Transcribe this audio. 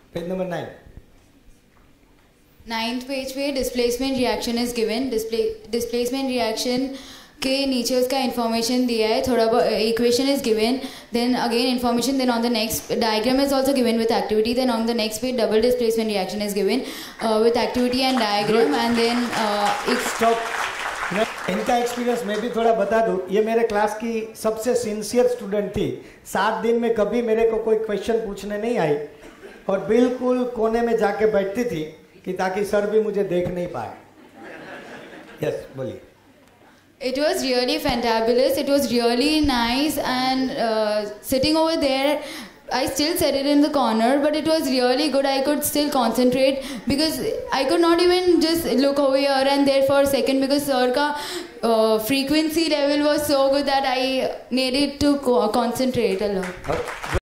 Page number 9. 9th page पे displacement reaction is given. Displacement reaction के नीचे उसका इन्फॉर्मेशन दिया है, थोड़ा equation is given, then again information, then on the next diagram is also given with activity, then on the next page double displacement reaction is given with activity and diagram and then stop. इनका experience मैं भी थोड़ा बता दूं. ये मेरे class की सबसे सिंसियर स्टूडेंट थी. 7 दिन में कभी मेरे को कोई क्वेश्चन पूछने नहीं आई और बिल्कुल कोने में जाके बैठती थी कि ताकि सर भी मुझे देख नहीं पाए. यस, बोलिए. It was really fantabulous. It was really nice, and sitting over there, I still sat it in the corner, but it was really good. I could still concentrate because I could not even just look over here and there for a second because sir ka frequency level was so good that I needed to concentrate a lot.